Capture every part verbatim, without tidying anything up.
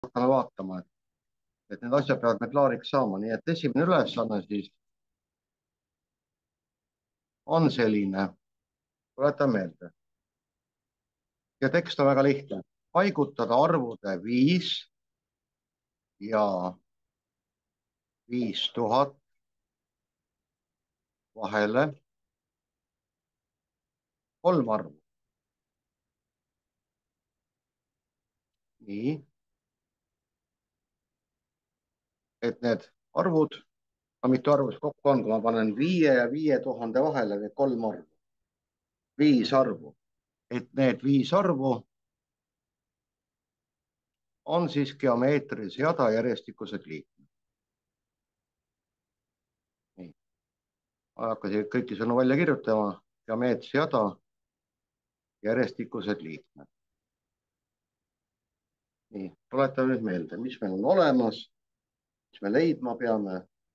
hakkame vaatama, et, et need asjad peavad me klaariks saama, nii et esimene ülesanne siis on selline, tuletan meelde. ja tekst on väga lihtne, paigutada arvude viis ja viis tuhat vahele kolm arvu. nii, et need arvud, no mitu arvu siis kokku on, kui ma panen viie ja viie tuhande vahele need kolm arvu, viis arvu, et need viis arvu on siis geomeetrilise jada järjestikused liikmed. nii, ma ei hakka siia kõiki sõnu välja kirjutama, geomeetrilise jada järjestikused liikmed. nii, tuletame nüüd meelde, mis meil on olemas, mis me leidma peame.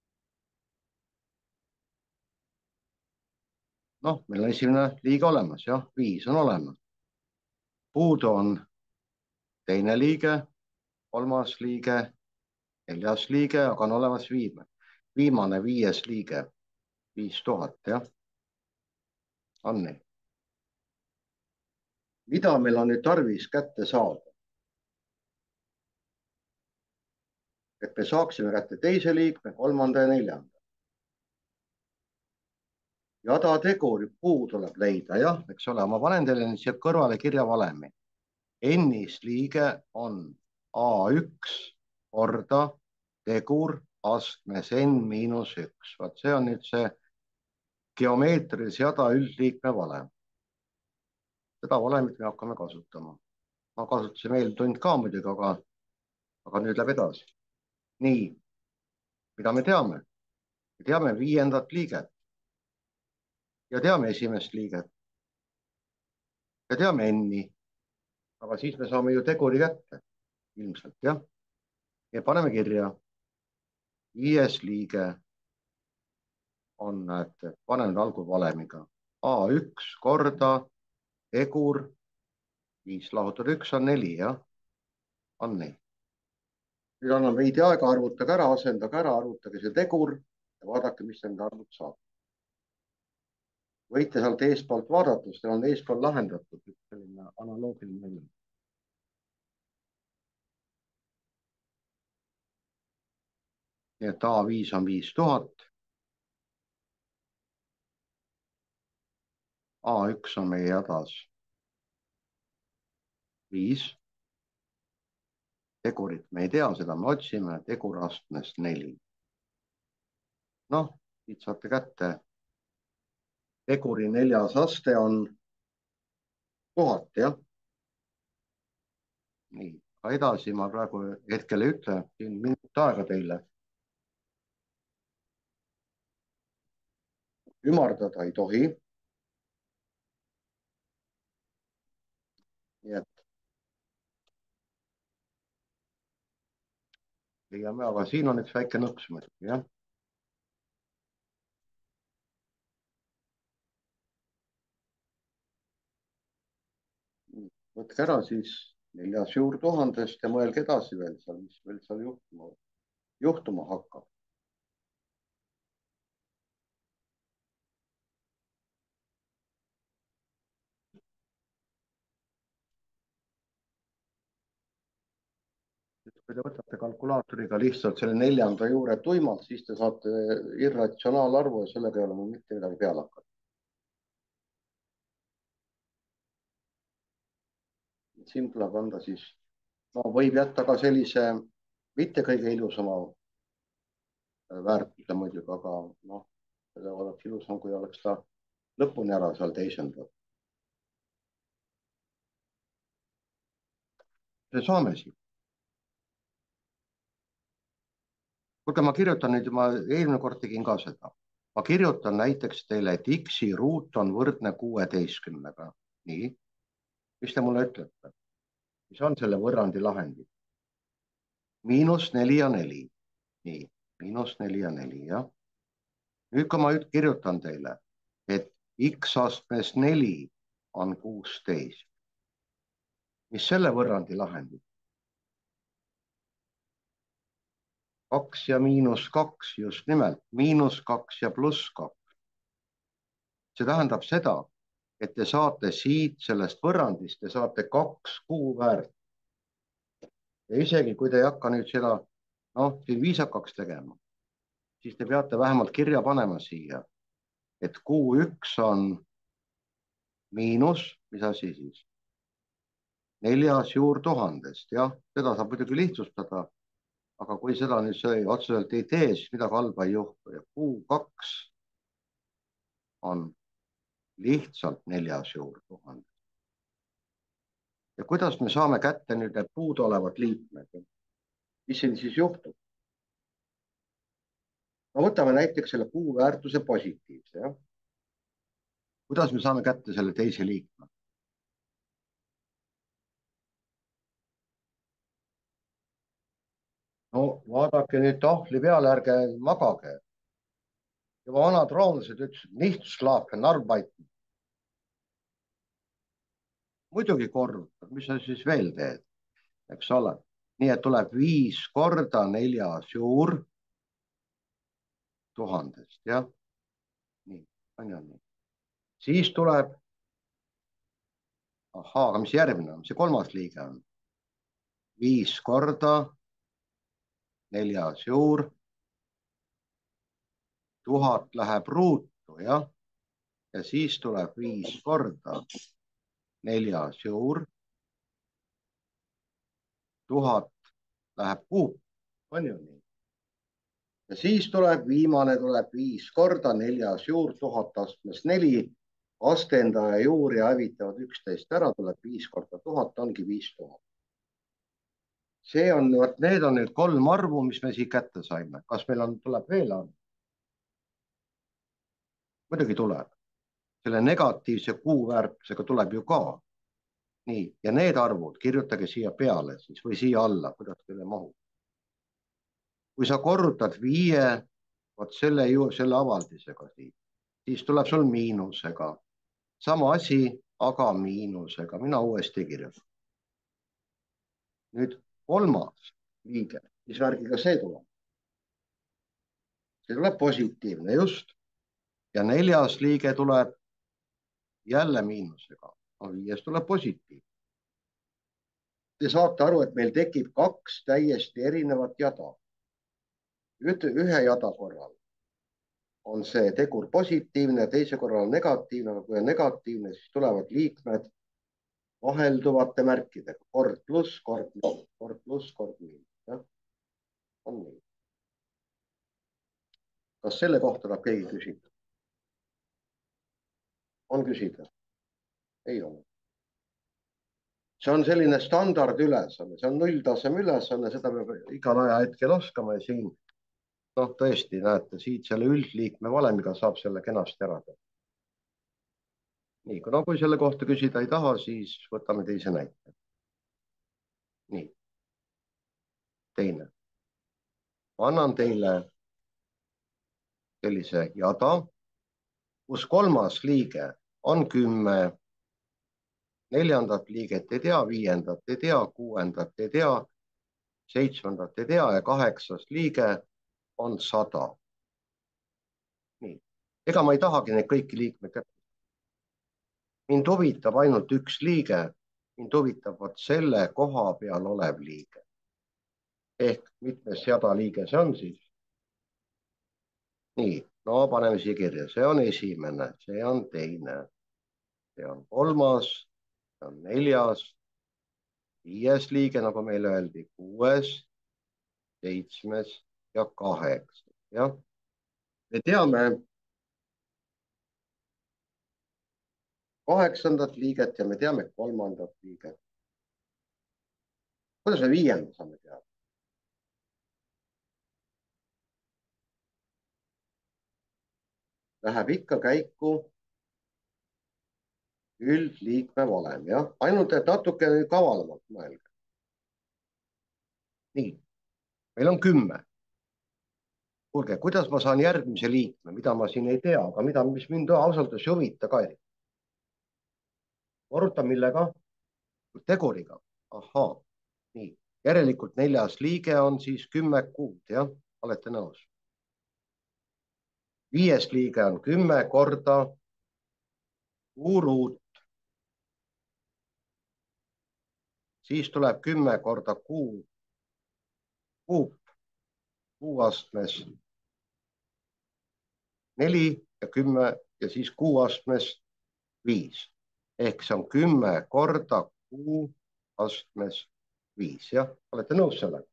noh, meil on esimene liige olemas, jah, viis on olemas. puudu on teine liige, kolmas liige, neljas liige, aga on olemas viimane, viimane viies liige, viis tuhat, jah. on nii. mida meil on nüüd tarvis kätte saada? et me saaksime kätte teise liikme, kolmanda ja neljanda. jadateguri puu tuleb leida, jah, eks ole, ma panen teile siia kõrvale kirjavalemi. N-is liige on A üks korda tegur astmes N miinus üks. Vaat see on nüüd see geomeetrilise jada üldliikme valem. seda valemit me hakkame kasutama. ma kasutasin eeltund ka muidugi, aga, aga nüüd läheb edasi. nii, mida me teame? me teame viiendat liiget ja teame esimest liiget ja teame N-i, aga siis me saame ju teguri kätte ilmselt, jah. ja paneme kirja. viies liige on, näete, panen algul valemiga A üks korda tegur, viis lahutada üks on neli, jah. on nii. nüüd annan veidi aega, arvutage ära, asendage ära, arvutage see tegur ja vaadake, mis nende arvud saab. võite sealt eespoolt vaadata, sest on eespool lahendatud üks selline analoogiline näide. nii et A viis on viis tuhat. A üks on meie jadas viis. tegurit me ei tea, seda me otsime, tegur astmes neli. noh, siit saate kätte. teguri neljas aste on tuhat, jah. nii, edasi ma praegu hetkel ei ütle, siin minut aega teile. ümardada ei tohi. nii et leiame, aga siin on üks väike nõks muidugi, jah. võtke ära siis neljas juurtuhandest ja mõelge edasi veel seal, mis veel seal juhtuma, juhtuma hakkab. kui te võtate kalkulaatoriga lihtsalt selle neljanda juure tuimalt, siis te saate irratsionaalarvu ja sellega ei ole mul mitte midagi peale hakata. siin tuleb anda siis, no võib jätta ka sellise mitte kõige ilusama väärtuse muidugi, aga noh, see oleks ilusam, kui oleks ta lõpuni ära seal teisendatud. see saame siin. kuulge, ma kirjutan nüüd, ma eelmine kord tegin ka seda. ma kirjutan näiteks teile, et X-i ruut on võrdne kuueteistkümnega. nii, mis te mulle ütlete? mis on selle võrrandi lahendid? miinus neli ja neli. nii, miinus neli ja neli, jah. nüüd, kui ma kirjutan teile, et X astmes neli on kuusteist. mis selle võrrandi lahendid? kaks ja miinus kaks, just nimelt, miinus kaks ja pluss kaks. see tähendab seda, et te saate siit sellest võrrandist, te saate kaks kuuväärt. ja isegi kui te ei hakka nüüd seda, noh, siin viisakaks tegema, siis te peate vähemalt kirja panema siia, et kuu üks on miinus, mis asi siis? neljas juur tuhandest, jah, seda saab muidugi lihtsustada, aga kui seda nüüd see otseselt ei tee, siis midagi halba ei juhtu ja kuu kaks on lihtsalt neljas juur tuhandest. ja kuidas me saame kätte nüüd need puuduolevad liikmed? mis siin siis juhtub? no võtame näiteks selle kuu väärtuse positiivse, jah. kuidas me saame kätte selle teise liikme? no vaadake nüüd tahvli peale, ärge magage. juba vanad roomlased ütlesid, nicht schlafen, arbeiten. muidugi korrutad, mis sa siis veel teed, eks ole. nii et tuleb viis korda neljas juur tuhandest, jah. nii, on ju nii. siis tuleb, ahaa, aga mis järgmine on, see kolmas liige on? viis korda neljas juur, tuhat läheb ruutu, jah. ja siis tuleb viis korda neljas juur, tuhat läheb kuup, on ju nii. ja siis tuleb viimane, tuleb viis korda neljas juur, tuhat astmes neli, astendaja juur ja hävitavad üksteist ära, tuleb viis korda tuhat, ongi viis tuhat. see on, vot need on nüüd kolm arvu, mis me siit kätte saime. kas meil on, tuleb veel arv? muidugi tuleb. selle negatiivse kuuväärtusega tuleb ju ka. nii, ja need arvud kirjutage siia peale siis või siia alla, kuidas teile mahub. kui sa korrutad viie, vot selle ju, selle avaldisega siit, siis tuleb sul miinusega. sama asi, aga miinusega. mina uuesti kirjutan. nüüd kolmas liige, mis värgiga see tuleb? see tuleb positiivne, just. ja neljas liige tuleb jälle miinusega. no viies tuleb positiivne. Te saate aru, et meil tekib kaks täiesti erinevat jada. ühe jada korral on see tegur positiivne, teise korral negatiivne, aga kui on negatiivne, siis tulevad liikmed vahelduvate märkidega. kord pluss, kord miinus, kord pluss, kord miinus. on nii. kas selle kohta tahab keegi küsida? on küsida? ei ole. see on selline standardülesanne, see on nulltaseme ülesanne, seda peab igal ajahetkel oskama ja siin, noh, tõesti näete, siit selle üldliikme valemiga saab selle kenasti ära teha. nii, no kui selle kohta küsida ei taha, siis võtame teise näite. nii, teine. ma annan teile sellise jada, kus kolmas liige on kümme, neljandat liiget ei tea, viiendat ei tea, kuuendat ei tea, seitsmendat ei tea ja kaheksas liige on sada. nii, ega ma ei tahagi neid kõiki liikmeid kätte. mind huvitab ainult üks liige, mind huvitab vot selle koha peal olev liige. ehk mitmes jada liige see on siis? nii, no paneme siia kirja, see on esimene, see on teine, see on kolmas, see on neljas, viies liige, nagu meile öeldi, kuues, seitsmes ja kaheksas, jah. me teame kaheksandat liiget ja me teame kolmandat liiget. kuidas me viienda saame teada? Läheb ikka käiku üldliikme valem, jah, ainult et natuke kavalamalt mõelge. nii, meil on kümme. kuulge, kuidas ma saan järgmise liikme, mida ma siin ei tea, aga mida, mis mind ausalt öeldes ei huvita ka. korrutan millega? teguriga. ahhaa, nii, järelikult neljas liige on siis kümme kuud, jah. olete nõus? viies liige on kümme korda kuu ruut, siis tuleb kümme korda kuu kuup kuuastmes neli ja kümme ja siis kuuastmes viis ehk see on kümme korda kuu astmes viis, jah, olete nõus sellega?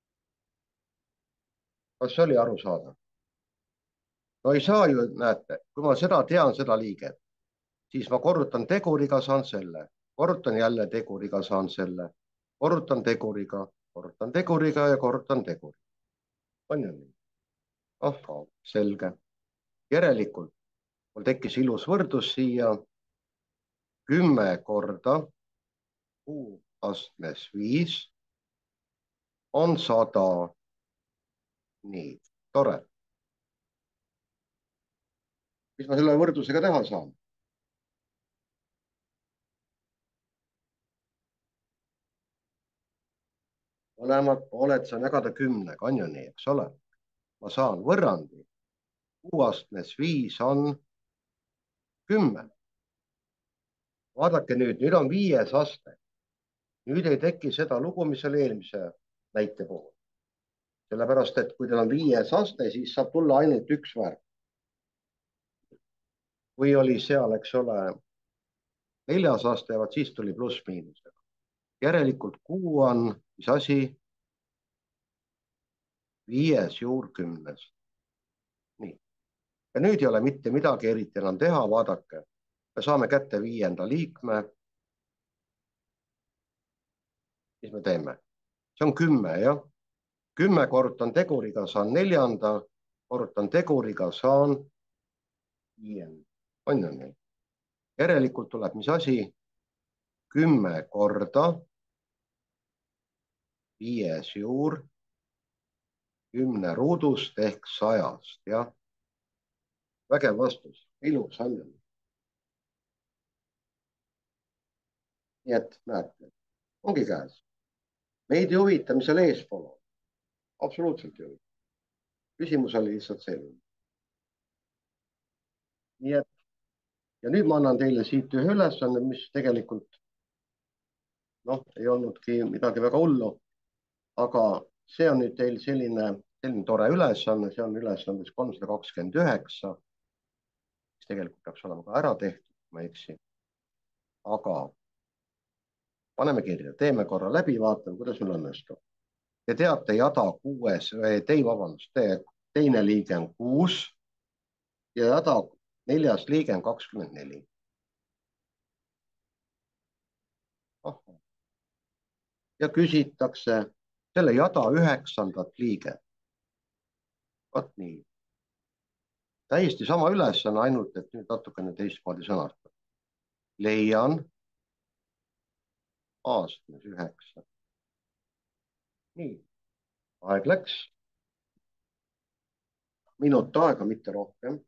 kas see oli arusaadav? no ei saa ju, näete, kui ma seda tean, seda liiget, siis ma korrutan teguriga, saan selle, korrutan jälle teguriga, saan selle, korrutan teguriga, korrutan teguriga ja korrutan teguriga. on ju nii? ahhaa, selge. järelikult mul tekkis ilus võrdlus siia. kümme korda kuu astmes viis on sada. nii, tore. mis ma selle võrdlusega teha saan? mõlemad pooled saan jagada kümnega, on ju nii, eks ole? ma saan võrrandi. kuu astmes viis on kümme. vaadake nüüd, nüüd on viies aste. nüüd ei teki seda lugu, mis oli eelmise näite puhul. sellepärast, et kui teil on viies aste, siis saab tulla ainult üks värk. kui oli seal, eks ole, neljas aste, vaat siis tuli pluss-miinusega. järelikult kuu on, mis asi? viies juur kümnest. nii. ja nüüd ei ole mitte midagi eriti enam teha, vaadake. me saame kätte viienda liikme. mis me teeme? see on kümme, jah. kümme korrutan teguriga, saan neljanda, korrutan teguriga, saan viienda. on ju nii? järelikult tuleb, mis asi? kümme korda viies juur kümne ruudust ehk sajast, jah. vägev vastus, ilus on ju. nii et näete, ongi käes. meid ei huvita, mis seal eespool on. absoluutselt ei huvita. küsimus oli lihtsalt selline. nii et ja nüüd ma annan teile siit ühe ülesande, mis tegelikult noh, ei olnudki midagi väga hullu, aga see on nüüd teil selline, selline tore ülesanne, see on ülesandes kolmsada kakskümmend üheksa, mis tegelikult peaks olema ka ära tehtud, ma ei eksi. aga paneme kirja, teeme korra läbi, vaatame, kuidas meil õnnestub. Te teate jada kuues, ei, vabandust, teine liige on kuus ja jada neljas liige on kakskümmend neli. ja küsitakse selle jada üheksandat liiget. vot nii. täiesti sama ülesanne, ainult et nüüd natukene teistmoodi sõnastada. leian astmes üheksa. nii, aeg läks. minut aega, mitte rohkem.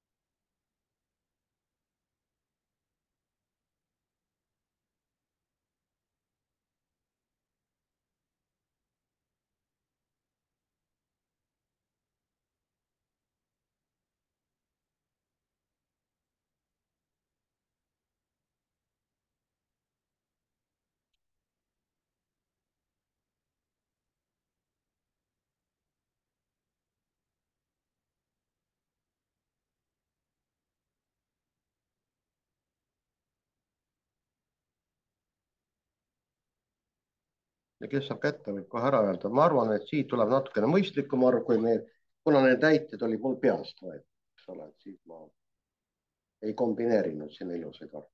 ja kes saab kätte, võib kohe ära öelda. ma arvan, et siit tuleb natukene mõistlikum arv, kui meil, kuna need näited olid mul peast võetud, eks ole, et siis ma ei kombineerinud siin ilusaid arve.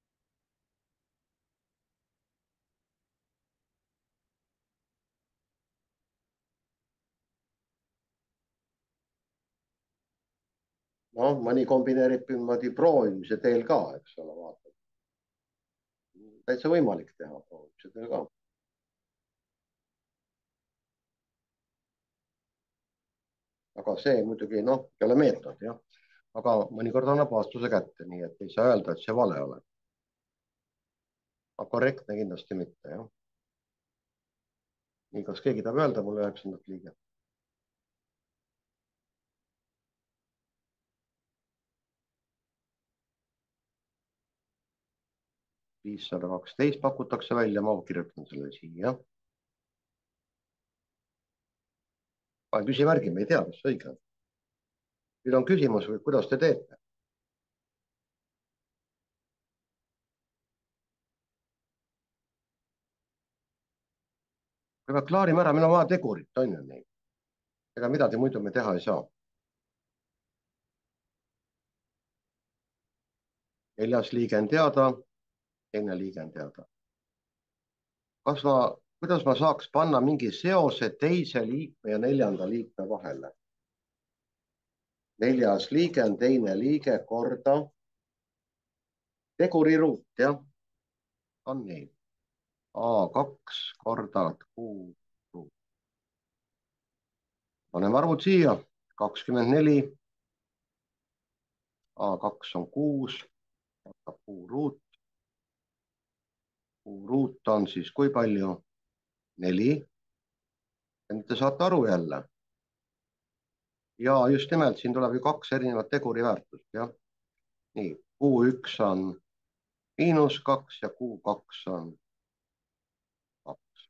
noh, mõni kombineerib niimoodi proovimise teel ka, eks ole, vaata. täitsa võimalik teha proovimise teel ka. aga see muidugi, noh, ei ole meetod, jah. aga mõnikord annab vastuse kätte, nii et ei saa öelda, et see vale ole. aga korrektne kindlasti mitte, jah. nii, kas keegi tahab öelda mulle üheksandat liiget? viissada kaksteist pakutakse välja, ma kirjutan selle siia. panen küsimärgi, me ei tea, kas õige on. nüüd on küsimus, kuidas te teete. me klaarime ära, meil on vaja tegurit, on ju nii. ega midagi muidu me teha ei saa. neljas liige on teada, teine liige on teada. kas ma, kuidas ma saaks panna mingi seose teise liikme ja neljanda liikme vahele? neljas liige on teine liige korda teguri ruut, jah, on nii. A kaks korda Q ruut. paneme arvud siia, kakskümmend neli. A kaks on kuus, Q ruut. Q ruut on siis kui palju? neli. ja nüüd te saate aru jälle. ja just nimelt, siin tuleb ju kaks erinevat teguri väärtust, jah. nii, Q üks on miinus kaks ja Q kaks on kaks.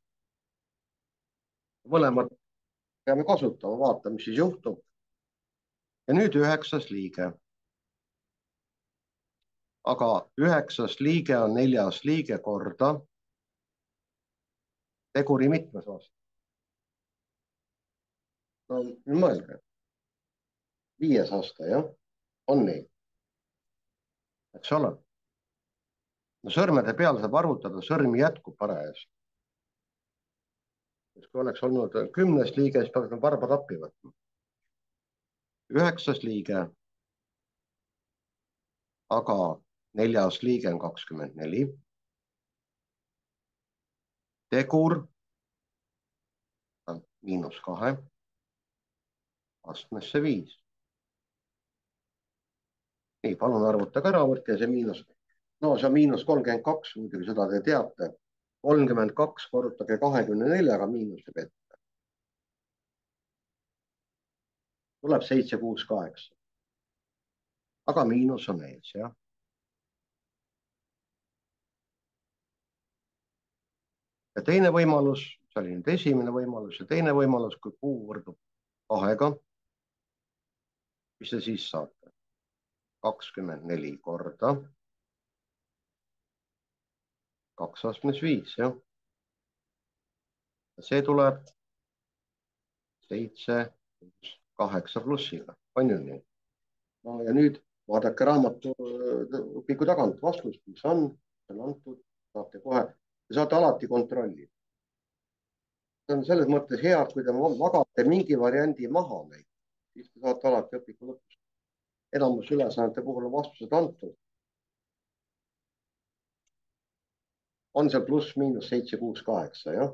mõlemad peame kasutama, vaatame, mis siis juhtub. ja nüüd üheksas liige. aga üheksas liige on neljas liige korda teguri mitmes aasta. no mõelge. viies aasta, jah, on nii. eks ole. no sõrmede peal saab arvutada, sõrmi jätkub parajasti. kui oleks olnud kümnes liige, siis peaks varbad appi võtma. üheksas liige. aga neljas liige on kakskümmend neli. tegur on miinus kahe. astmesse viis. nii, palun arvutage ära, võtke see miinus. no see on miinus kolmkümmend kaks, muidugi seda te teate. kolmkümmend kaks korrutage kahekümne neljaga miinuse ette. tuleb seitse, kuus, kaheksa. aga miinus on ees, jah. ja teine võimalus, see oli nüüd esimene võimalus ja teine võimalus, kui Q võrdub kahega. mis te siis saate? kakskümmend neli korda kaks astmes viis, jah. see tuleb seitse, kaheksa plussiga, on ju nii? no ja nüüd vaadake raamatupiku tagant vastust, mis on, see on antud, saate kohe, te saate alati kontrollida. see on selles mõttes hea, et kui te magate mingi variandi maha, siis te saate alati õpiku lõpus. enamus ülesannete puhul on vastused antud. on seal pluss, miinus, seitse, kuus, kaheksa, jah?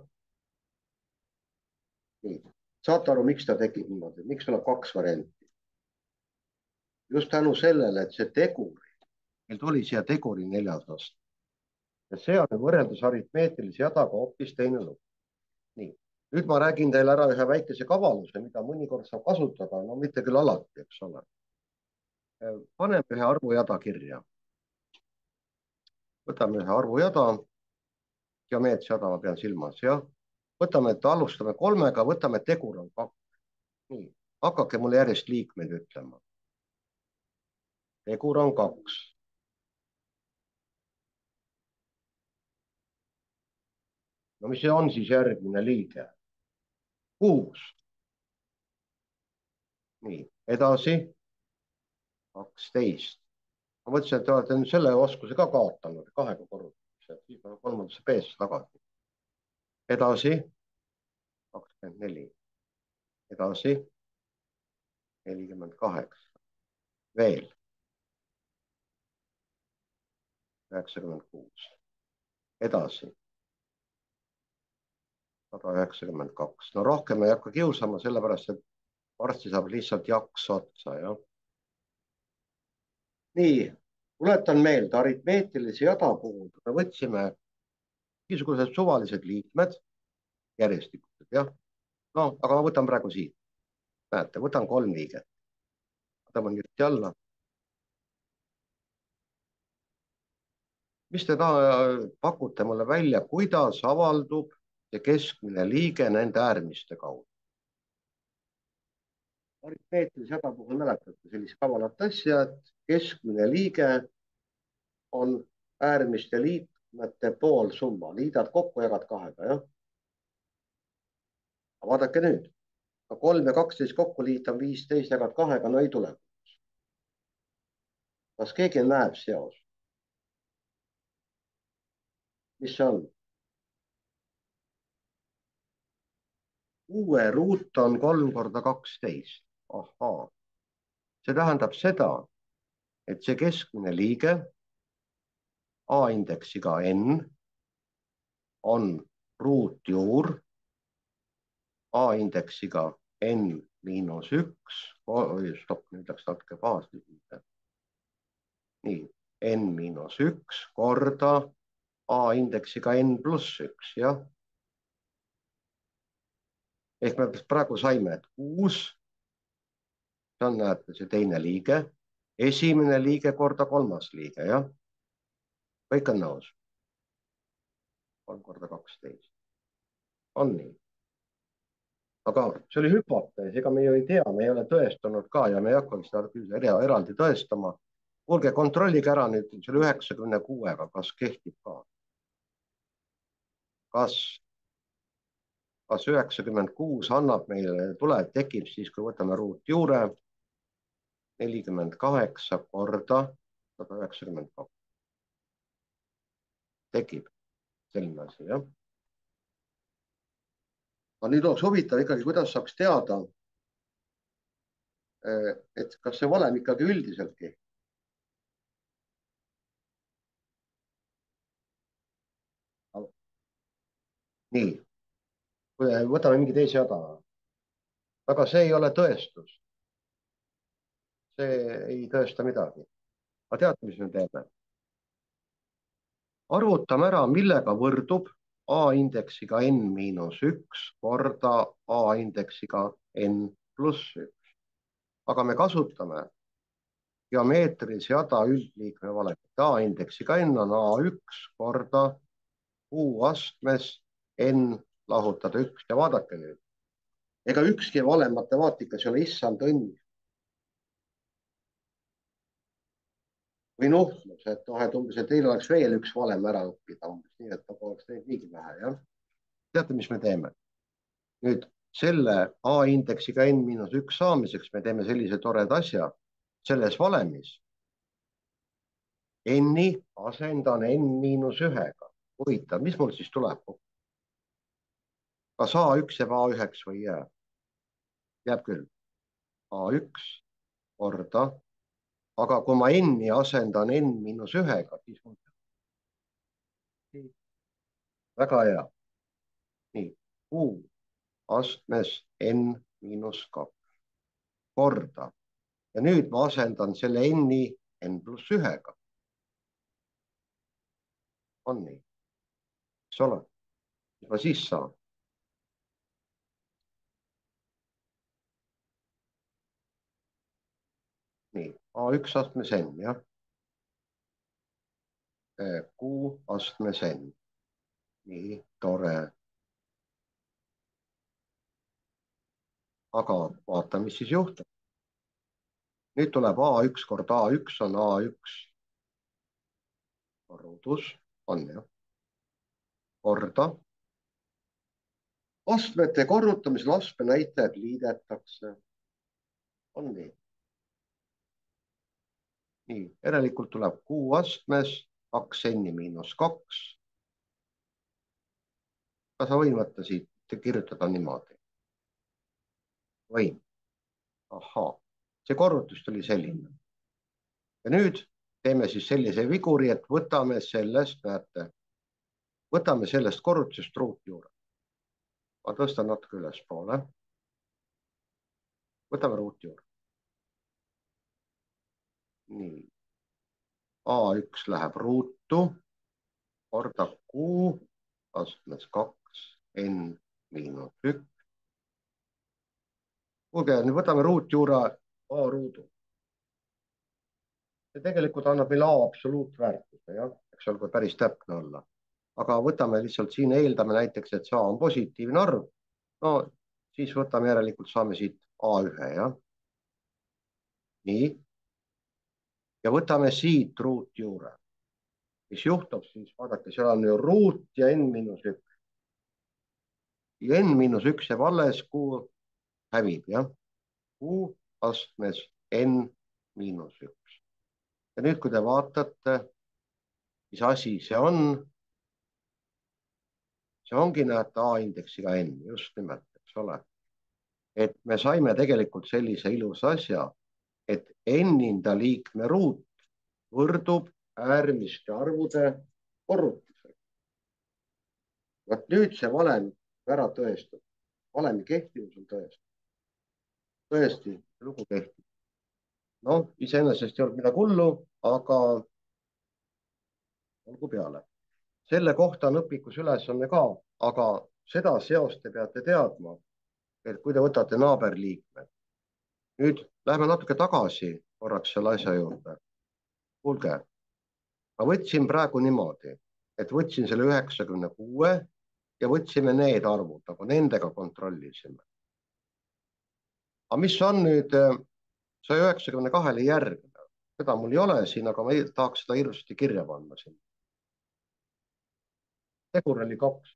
nii, saate aru, miks ta tekib niimoodi, miks tuleb kaks varianti? just tänu sellele, et see teguri, meil tuli siia teguri neljas aasta. ja see on võrreldes aritmeetilise jadaga hoopis teine lugu. nii, nüüd ma räägin teile ära ühe väikese kavaluse, mida mõnikord saab kasutada, no mitte küll alati, eks ole. paneme ühe arvujada kirja. võtame ühe arvujada, geomeetria jada ma pean silmas, jah. võtame, et alustame kolmega, võtame tegur on kaks. nii, hakake mulle järjest liikmeid ütlema. tegur on kaks. no mis see on siis järgmine liige? kuus. nii, edasi. kaksteist. ma mõtlesin, et te olete nüüd selle oskuse ka kaotanud, kahega korrutatakse, siis peame kolmandasse B-sse tagasi. edasi. kakskümmend neli. edasi. nelikümmend kaheksa. veel. üheksakümmend kuus. edasi. sada üheksakümmend kaks. no rohkem ei hakka kiusama, sellepärast et varsti saab lihtsalt jaks otsa, jah. nii, tuletan meelde, aritmeetilise jada puhul me võtsime niisugused suvalised liikmed, järjestikused, jah. no, aga ma võtan praegu siit. näete, võtan kolm liiget. tõmban nüüd alla. mis te taha, pakute mulle välja, kuidas avaldub see keskmine liige nende äärmiste kaudu? aritmeetrilise jada puhul mäletate sellist kavalat asja, et keskmine liige on äärmiste liikmete poolsumma, liidad kokku, jagad kahega, jah. vaadake nüüd, kolm ja kaksteist kokku liita on viisteist, jagad kahega, no ei tule. kas keegi näeb seos? mis see on? kuue ruut on kolm korda kaksteist. ahhaa, see tähendab seda, et see keskmine liige A-indeksiga n on ruutjuur A-indeksiga n miinus üks, stopp, nüüd läks natuke pahasti. nii, n miinus üks korda A-indeksiga n pluss üks, jah. ehk me praegu saime, et kuus, see on, näete, see teine liige, esimene liige korda kolmas liige, jah. kõik on nõus. kolm korda kaksteist. on nii. aga see oli hüpotees, ega me ju ei tea, me ei ole tõestanud ka ja me ei hakkagi seda eraldi tõestama. kuulge, kontrollige ära nüüd selle üheksakümne kuuega, kas kehtib ka. kas, kas üheksakümmend kuus annab meile, tuleb, tekib siis, kui võtame ruutjuure nelikümmend kaheksa korda sada üheksakümmend kaks. tekib selline asi, jah. aga nüüd oleks huvitav ikkagi, kuidas saaks teada, et kas see valem ikkagi üldiselt kehtib. nii, võtame mingi teise jada. aga see ei ole tõestus. see ei tõesta midagi. aga teate, mis me teeme? arvutame ära, millega võrdub A-indeksiga n miinus üks korda A-indeksiga n pluss üks. aga me kasutame geomeetrilise jada üldliikme valemit. A-indeksiga n on A üks korda U astmes n lahutada üks ja vaadake nüüd. ega ükski valem matemaatikas ei ole issand õnn. või nuhtlus, et noh, et umbes, et teil oleks veel üks valem ära õppida, umbes nii, et nagu oleks neid niigi vähe, jah. teate, mis me teeme? nüüd selle A-indeksiga n miinus üks saamiseks me teeme sellise toreda asja. selles valemis n-i asendan n miinus ühega. huvitav, mis mul siis tuleb? kas A üks jääb A üheks või ei jää? jääb küll. A üks korda. aga kui ma n-i asendan n miinus ühega, siis mul... väga hea. nii, U astmes n miinus kaks korda. ja nüüd ma asendan selle n-i n pluss ühega. on nii? eks ole? mis ma siis saan? nii, A üks astmes n, jah. Q astmes n. nii, tore. aga vaatame, mis siis juhtub. nüüd tuleb A üks korda A üks on A üks korrudus, on jah, korda. astmete korrutamisel astmenäitajad liidetakse. on nii? nii, järelikult tuleb Q astmes kaks n miinus kaks. kas ma võin võtta siit, kirjutada niimoodi? võin. ahhaa, see korrutus tuli selline. ja nüüd teeme siis sellise viguri, et võtame sellest, näete, võtame sellest korrutusest ruutjuure. ma tõstan natuke ülespoole. võtame ruutjuure. nii. A üks läheb ruutu korda Q astmes kaks n miinus üks. kuulge, nüüd võtame ruutjuure A ruudu. see tegelikult annab meile A absoluutväärtuse, jah. eks ole, kui päris täpne olla. aga võtame lihtsalt siin, eeldame näiteks, et see A on positiivne arv. no siis võtame järelikult, saame siit A ühe, jah. nii. ja võtame siit ruutjuure. mis juhtub siis, vaadake, seal on ju ruut ja n miinus üks. ja n miinus üks jääb alles, kuu hävib, jah. Q astmes n miinus üks. ja nüüd, kui te vaatate, mis asi see on, see ongi, näete, A-indeksiga n, just nimelt, eks ole. et me saime tegelikult sellise ilusa asja, et n-inda liikme ruut võrdub äärmiste arvude korrutisega. vot nüüd see valem ära tõestab. valemi kehtivus on tõestatud. tõesti, lugu kehtib. noh, iseenesest ei olnud midagi hullu, aga olgu peale. selle kohta on õpikus ülesanne ka, aga seda seost te peate teadma, et kui te võtate naaberliikmed. nüüd lähme natuke tagasi korraks selle asja juurde. kuulge, ma võtsin praegu niimoodi, et võtsin selle üheksakümne kuue ja võtsime need arvud, aga nendega kontrollisime. aga mis on nüüd saja üheksakümne kahele järgnev? seda mul ei ole siin, aga ma tahaks seda ilusasti kirja panna siin. tegur oli kaks.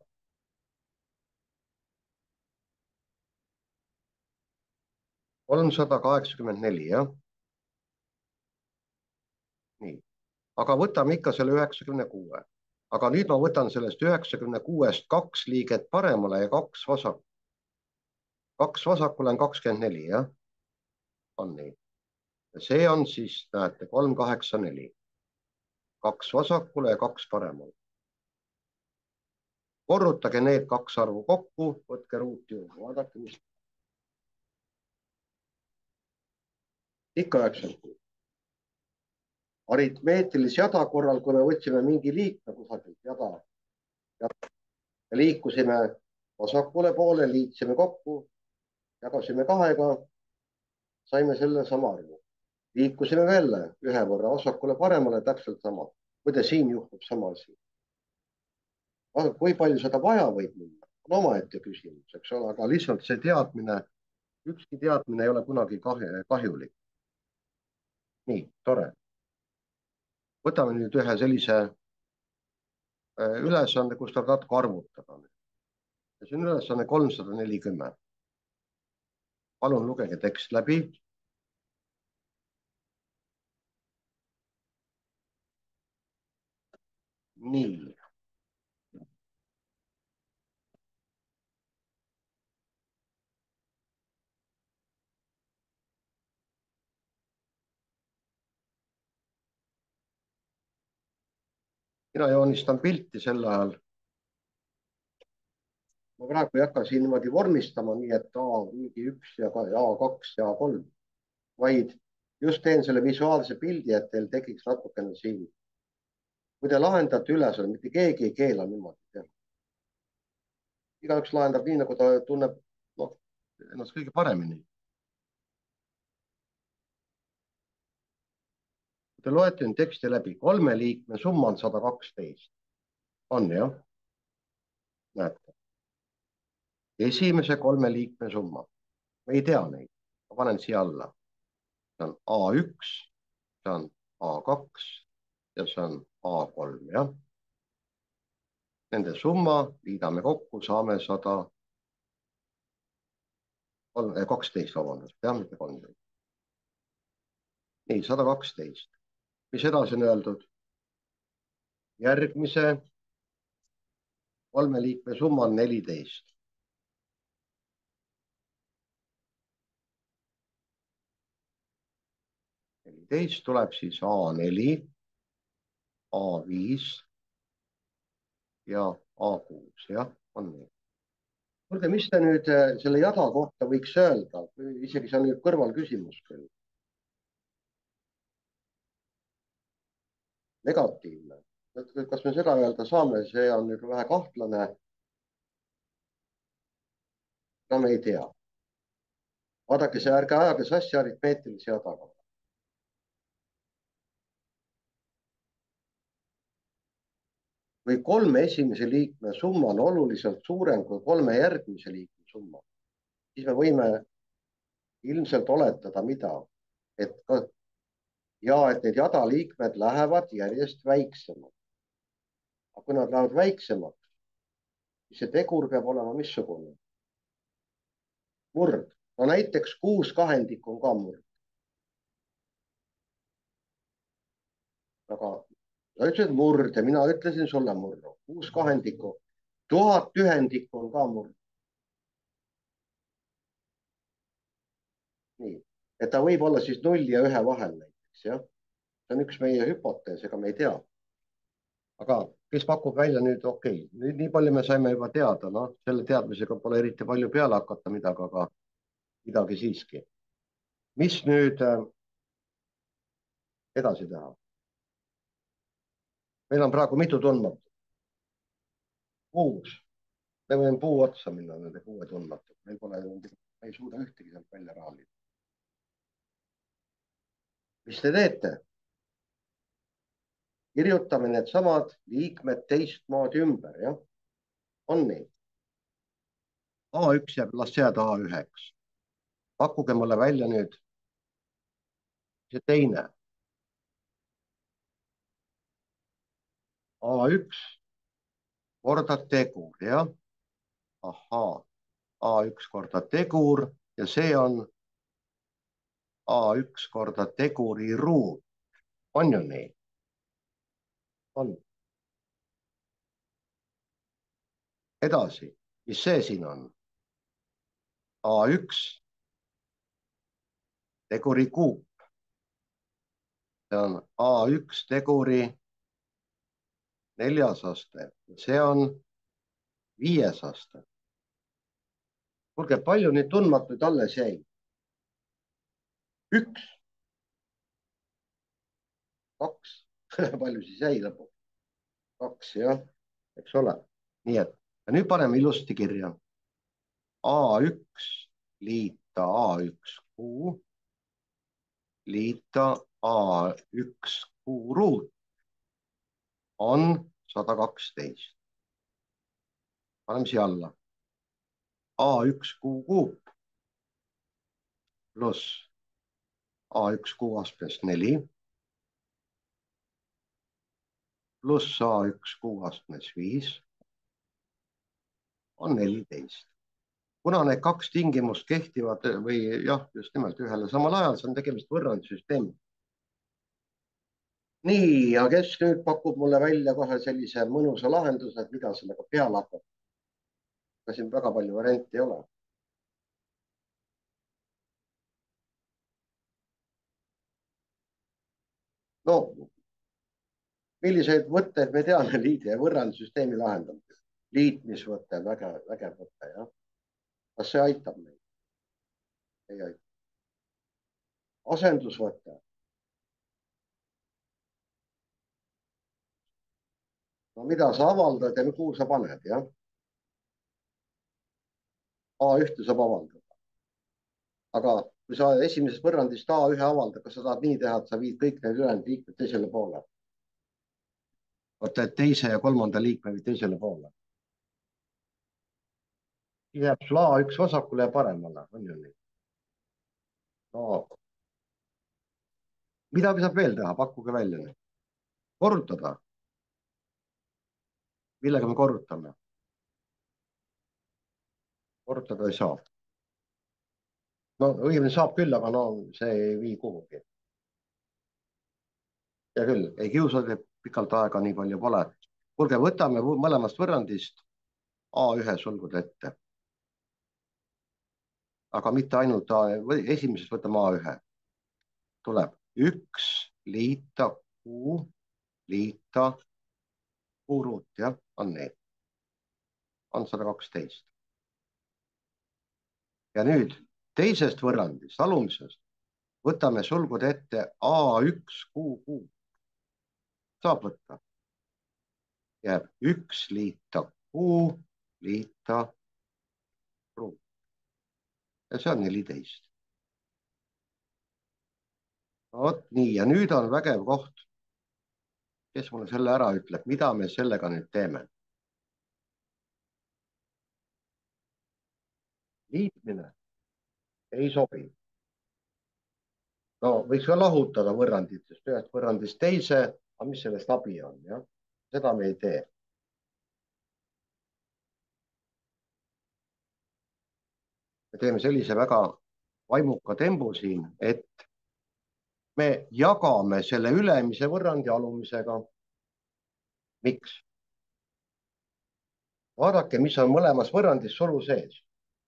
kolmsada kaheksakümmend neli, jah. nii, aga võtame ikka selle üheksakümne kuue. aga nüüd ma võtan sellest üheksakümne kuuest kaks liiget paremale ja kaks vasak. kaks vasakule on kakskümmend neli, jah. on nii. ja see on siis, näete, kolm kaheksa neli. kaks vasakule ja kaks paremale. korrutage need kaks arvu kokku, võtke ruut juurde, vaadake, mis. ikka üheksakümmend kuus. aritmeetilise jada korral, kui me võtsime mingi liikme kusagilt jada ja liikusime vasakule poole, liitsime kokku, jagasime kahega, saime selle sama arvu. liikusime veel ühe võrra vasakule paremale, täpselt sama. muide, siin juhtub sama asi. kui palju seda vaja võib minna, on omaette küsimus, eks ole, aga lihtsalt see teadmine, ükski teadmine ei ole kunagi kahjulik. nii, tore. võtame nüüd ühe sellise ülesande, kus tuleb natuke arvutada. ja see on ülesanne kolmsada nelikümmend. palun lugege tekst läbi. nii. mina joonistan pilti sel ajal. ma praegu ei hakka siin niimoodi vormistama, nii et A mingi üks ja A kaks ja A kolm, vaid just teen selle visuaalse pildi, et teil tekiks natukene siin. kui te lahendate ülesanne, mitte keegi ei keela niimoodi teha. igaüks lahendab nii, nagu ta tunneb, noh, ennast kõige paremini. Te loete nüüd teksti läbi, kolme liikme summa on sada kaksteist. on jah? näete. esimese kolme liikme summa. ma ei tea neid. ma panen siia alla. see on A üks, see on A kaks ja see on A kolm, jah. Nende summa liidame kokku, saame sada kaksteist, vabandust, jah, mitte kolmteist. nii, sada kaksteist. mis edasi on öeldud? järgmise kolme liikme summa on neliteist. neliteist tuleb siis A neli, A viis ja A kuus, jah, on nii. kuulge, mis te nüüd selle jada kohta võiks öelda, isegi see on nüüd kõrvalküsimus küll. negatiivne. kas me seda öelda saame, see on nüüd vähe kahtlane. no me ei tea. vaadake, see ärge ajage sassi aritmeetilise jadaga. kui kolme esimese liikme summa on oluliselt suurem kui kolme järgmise liikme summa, siis me võime ilmselt oletada, mida, et ka, ja et need jadaliikmed lähevad järjest väiksemaks. aga kui nad lähevad väiksemaks, siis see tegur peab olema missugune? Murd. no näiteks kuus kahendikku on ka murd. aga sa ütlesid murd ja mina ütlesin sulle murdu. kuus kahendikku, tuhat ühendikku on ka murd. nii, et ta võib olla siis nulli ja ühe vahel näiteks, jah. see on üks meie hüpotees, ega me ei tea. aga kes pakub välja nüüd, okei okay., nüüd nii palju me saime juba teada, noh, selle teadmisega pole eriti palju peale hakata midagi, aga midagi siiski. mis nüüd äh, edasi teha? meil on praegu mitu tundmatut. kuus. me võime puu otsa minna nende kuue tundmatut. meil pole, me ei suuda ühtegi sealt välja raalida. mis te teete? kirjutame needsamad liikmed teistmoodi ümber, jah? on nii? A üks jääb, las jääda A üheks. pakkuge mulle välja nüüd see teine. A üks korda tegur, jah? ahaa, A üks korda tegur ja see on A üks korda teguri ruut. on ju nii? on. edasi, mis see siin on? A üks teguri kuup. see on A üks teguri neljas aste. see on viies aste. kuulge, palju neid tundmatuid alles jäi? üks. kaks. palju siis jäi lõpuks? kaks, jah, eks ole. nii et ja nüüd paneme ilusti kirja. A üks liita A üks kuu liita A üks kuu ruut on sada kaksteist. paneme siia alla. A üks kuu kuup pluss A üks kuu astmes neli pluss A üks kuu astmes viis on neliteist. kuna need kaks tingimust kehtivad või jah, just nimelt ühele samal ajal, see on tegemist võrrandsüsteemi. nii, ja kes nüüd pakub mulle välja kohe sellise mõnusa lahenduse, et mida sellega peale hakkab? ega siin väga palju variante ei ole. no milliseid võtteid me teame liidi ja võrrandsüsteemi lahendamiseks? liitmisvõte, vägev, vägev võte, jah. kas see aitab meid? ei aita. asendusvõte. no mida sa avaldad ja kuhu sa paned, jah? A ühte saab avaldada. aga kui sa esimesest võrrandist A ühe avaldad, kas sa tahad nii teha, et sa viid kõik need ülejäänud liikmed teisele poole? võtad teise ja kolmanda liikme viid teisele poole. siis jääb sul A üks vasakule ja paremale, on ju nii? no midagi saab veel teha, pakkuge välja nüüd. korrutada. millega me korrutame? korrutada ei saa. no õigemini saab küll, aga no see ei vii kuhugi. hea küll, ei kiusage, pikalt aega nii palju pole. kuulge, võtame mõlemast võrrandist A ühe sulgude ette. aga mitte ainult A, esimesest võtame A ühe. tuleb üks liita kuu liita kuu ruut, jah, on nii. on sada kaksteist. ja nüüd teisest võrrandist, alumisest, võtame sulgude ette A üks kuu kuu. saab võtta. jääb üks liita kuu liita ruut. ja see on neliteist. vot nii, ja nüüd on vägev koht. kes mulle selle ära ütleb, mida me sellega nüüd teeme? Liitmine ei sobi. No võiks ka lahutada võrranditest, ühest võrrandist teise, aga mis sellest abi on, jah? Seda me ei tee. Me teeme sellise väga vaimuka tembu siin, et me jagame selle ülemise võrrandi alumisega. Miks? Vaadake, mis on mõlemas võrrandis solu sees.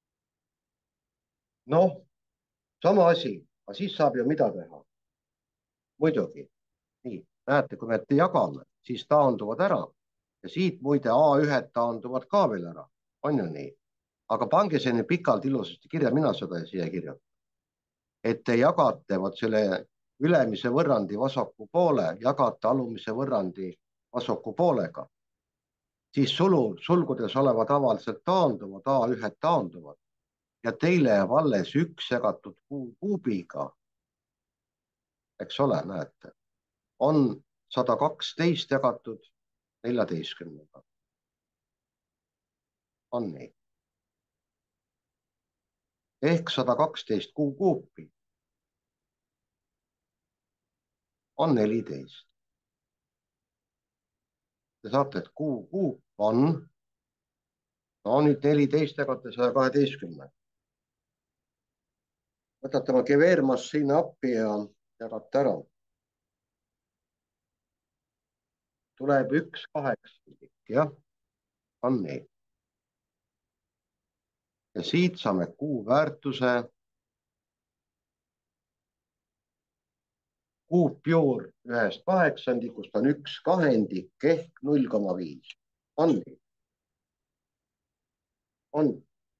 Noh, sama asi, aga siis saab ju mida teha? Muidugi. Nii, näete, kui me jagame, siis taanduvad ära ja siit muide A ühed taanduvad ka veel ära. On ju nii? Aga pange see nüüd pikalt ilusasti kirja, mina seda siia kirjutan. Et te jagate vot selle ülemise võrrandi vasaku poole, jagate alumise võrrandi vasaku poolega. Siis sulu, sulgudes olevad tavaliselt taanduvad, A ühed taanduvad ja teile jääb alles üks jagatud kuubiga. Eks ole, näete, on sada kaksteist jagatud neljateistkümnega. On nii. Ehk sada kaksteist kuu kuupi on neliteist. Te saate, et kuu kuup on, no nüüd neliteist jagate saja kaheteistkümne. Võtate oma keveermassiini appi ja jagate ära. Tuleb üks kaheksandik, jah, on nii. Ja siit saame kuu väärtuse kuupjuur ühest kaheksandikust on üks kahendik ehk null koma viis. On nii? On.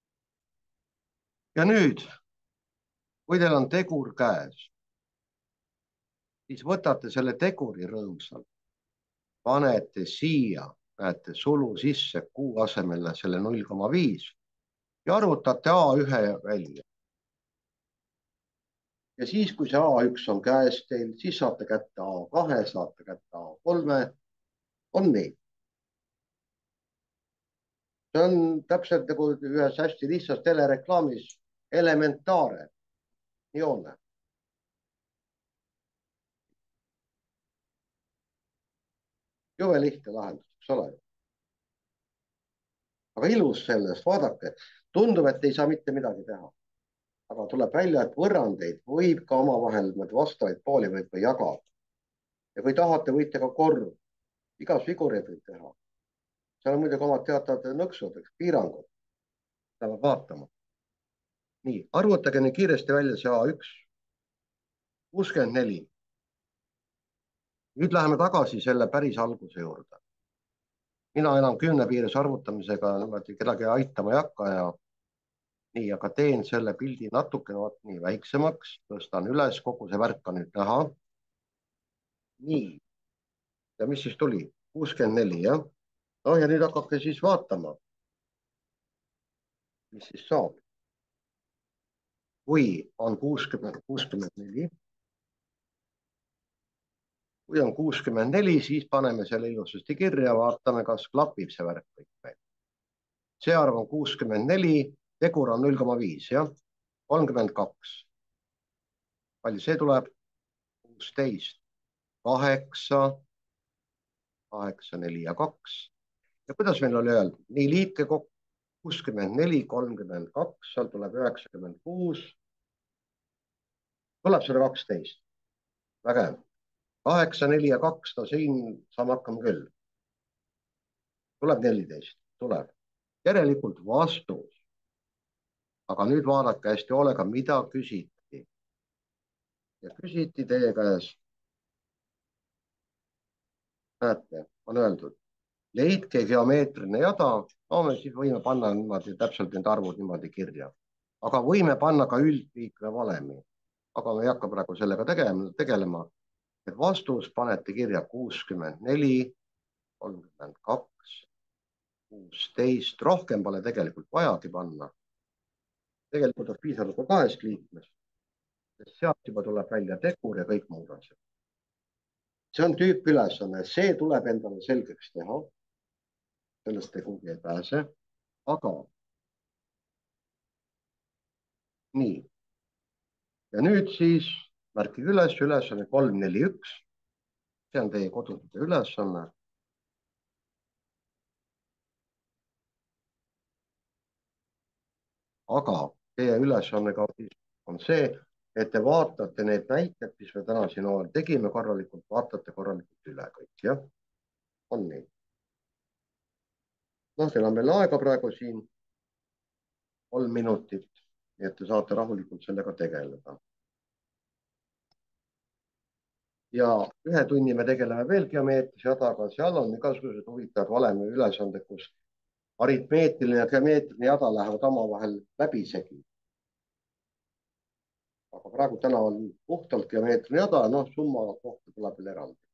Ja nüüd, kui teil on tegur käes, siis võtate selle teguri rõõmsalt, panete siia, näete, sulu sisse kuu asemele selle null koma viis ja arvutate A ühe välja. Ja siis, kui see A üks on käes teil, siis saate kätte A kahe, saate kätte A kolme. On nii? See on täpselt nagu ühes hästi lihtsas telereklaamis elementaare. Nii on. Jube lihtne lahendus, eks ole. Aga ilus sellest, vaadake, tundub, et ei saa mitte midagi teha. Aga tuleb välja, et võrrandeid võib ka omavahel vastavaid pooli võib ka jagada. Ja kui tahate, võite ka korv. Igas figureid võib teha. Seal on muidugi omad teatavad nõksud, piirangud. Peavad vaatama. Nii, arvutage nüüd kiiresti välja see A üks. kuuskümmend neli. Nüüd läheme tagasi selle päris alguse juurde. Mina enam kümne piires arvutamisega kedagi aitama ei hakka ja nii, aga teen selle pildi natuke nii väiksemaks, tõstan üles, kogu see värk on nüüd näha. Nii, ja mis siis tuli? kuuskümmend neli, jah? No ja nüüd hakake siis vaatama, mis siis saab. Kui on kuuskümmend, kuuskümmend neli, kui on kuuskümmend neli, siis paneme selle ilusasti kirja, vaatame, kas klapib see värk kõik meil. See arv on kuuskümmend neli, tegur on null koma viis, jah? kolmkümmend kaks. Palju see tuleb? kuusteist, kaheksa, kaheksa, neli ja kaks. Ja kuidas meil oli öeldud? Nii liitke kokku kuuskümmend neli, kolmkümmend kaks, seal tuleb üheksakümmend kuus. Tuleb sada kaksteist. Vägev. kaheksa, neli ja kaks, no siin saame hakkama küll. Tuleb neliteist, tuleb. Järelikult vastus. Aga nüüd vaadake hästi hoolega, mida küsiti. Ja küsiti teie käes. Näete, on öeldud. Leidke geomeetriline jada, no me siis võime panna niimoodi täpselt need arvud niimoodi kirja. Aga võime panna ka üldliikme valemi. Aga me ei hakka praegu sellega tegelema. tegelema. Et vastus panete kirja kuuskümmend neli, kolmkümmend kaks, kuusteist, rohkem pole tegelikult vajagi panna. Tegelikult on piisanud ka kahest liikmest, sest sealt juba tuleb välja tegur ja kõik muud asjad. see on tüüpülesanne, see tuleb endale selgeks teha. Sellest te kuhugi ei pääse, aga nii. Ja nüüd siis märkige üles ülesanne kolm, neli, üks. See on teie kodutöö ülesanne. Aga teie ülesanne ka on see, et te vaatate need näited, mis me täna siin tegime korralikult, vaatate korralikult üle kõik, jah? On nii? Noh, teil on veel aega praegu siin kolm minutit, nii et te saate rahulikult sellega tegeleda. Ja ühe tunni me tegeleme veel geomeetrilise jadaga, seal on igasugused huvitavad valemi ülesanded, kus aritmeetiline ja geomeetriline jada lähevad omavahel läbisegi. Aga praegu täna on puhtalt geomeetriline jada, noh, summa kohta tuleb veel eraldi.